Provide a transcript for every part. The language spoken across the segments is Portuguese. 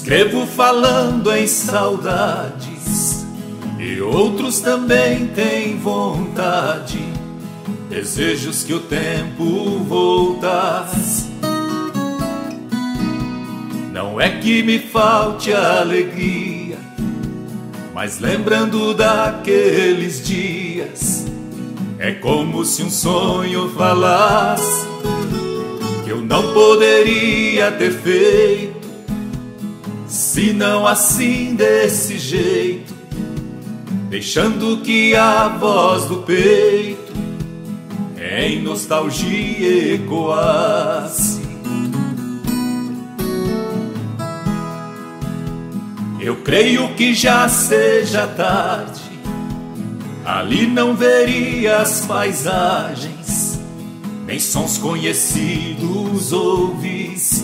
Escrevo falando em saudades, e outros também têm vontade, desejos que o tempo voltasse. Não é que me falte a alegria, mas lembrando daqueles dias, é como se um sonho falasse que eu não poderia ter feito, se não assim desse jeito, deixando que a voz do peito em nostalgia ecoasse. Eu creio que já seja tarde, ali não veria as paisagens, nem sons conhecidos ouvisse.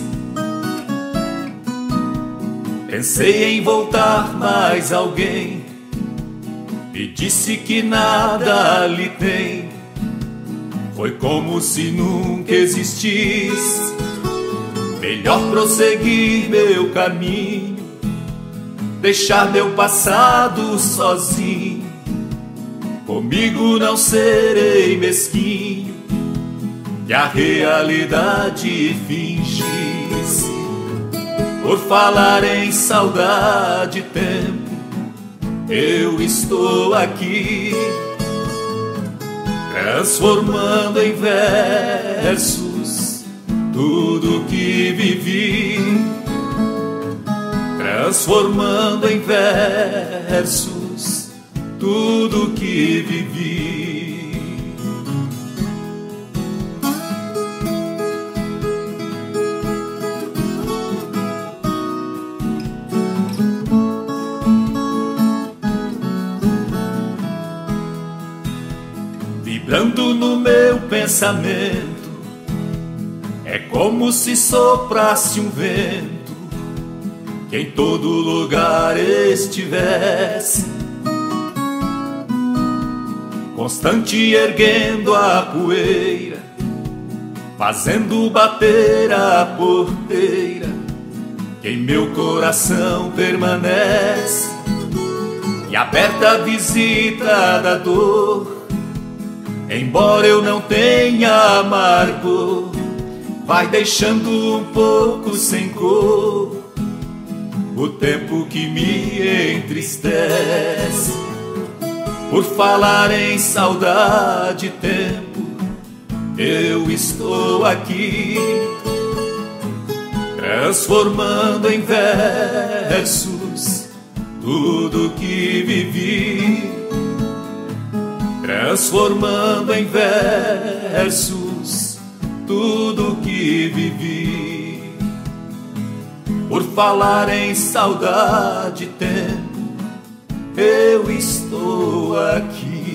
Pensei em voltar, mas alguém me disse que nada ali tem. Foi como se nunca existisse. Melhor prosseguir meu caminho, deixar meu passado sozinho. Comigo não serei mesquinho, que a realidade fingisse. Por falar em saudade e tempo, eu estou aqui, transformando em versos tudo que vivi, transformando em versos tudo que vivi. Vibrando no meu pensamento, é como se soprasse um vento que em todo lugar estivesse, constante erguendo a poeira, fazendo bater a porteira que em meu coração permanece, e aberta a visita da dor. Embora eu não tenha amargor, vai deixando um pouco sem cor o tempo que me entristece. Por falar em saudade e tempo, eu estou aqui, transformando em versos tudo que vivi, transformando em versos tudo que vivi. Por falar em saudade e tempo, eu estou aqui.